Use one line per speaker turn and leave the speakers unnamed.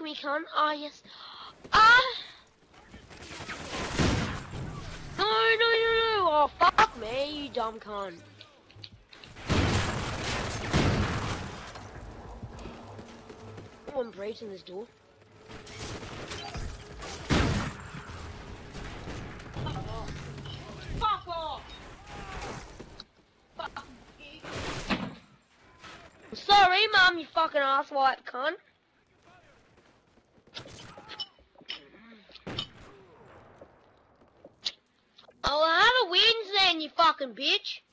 me, cunt. Ah, yes. Ah! No, no, no, no. Oh, fuck me, you dumb cunt. Someone breaks in this door. Fuck off! Fuck you. Sorry, Mum, you fucking asswipe cunt. I'll have a wins then, you fucking bitch.